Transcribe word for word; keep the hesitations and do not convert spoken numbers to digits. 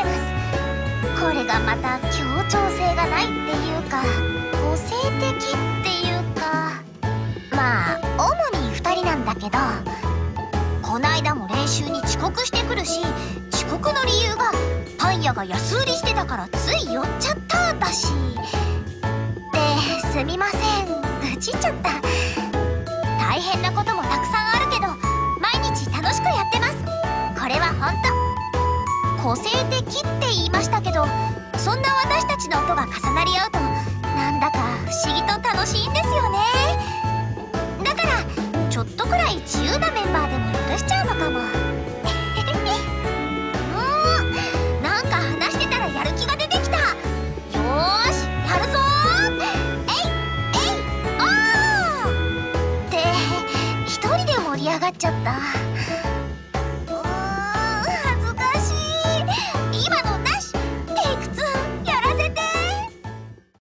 ます。これがまた協調性がないっていうか、個性的っていうか、まあ主にふたりなんだけど、こないだも練習に遅刻してくるし、遅刻の理由がパン屋が安売りしてたからつい寄っちゃっただし。ですみません、愚痴っちゃった。大変なこともたくさんあるけど毎日楽しくやってます。これはほんと個性的って言いましたけど、そんな私たちの音が重なり合うとなんだか不思議と楽しいんですよね。だからちょっとくらい自由なメンバーでも許しちゃうのかも。うん、なんか話してたらやる気が出てきた。よーし、やるぞー。えいえいおーって一人で盛り上がっちゃった。